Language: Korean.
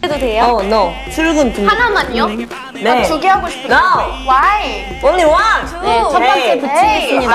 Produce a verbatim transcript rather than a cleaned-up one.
해도 돼요? 어, no. 출근 중. 하나만요? 네. 두 개 하고 싶은데. No. Why? Only one. 네, 첫 번째 에이. 붙이겠습니다.